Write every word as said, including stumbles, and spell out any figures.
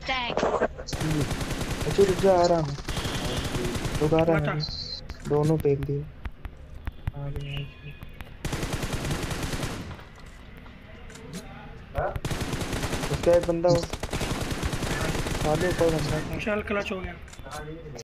Tag. अच्छा रुक जा, आ रहा हूँ। रुक, आ रहा है, दोनों फेंक दिए। आ गया उसका एक बंदा हो। साले कोई बंदा था। चल क्लच हो गया।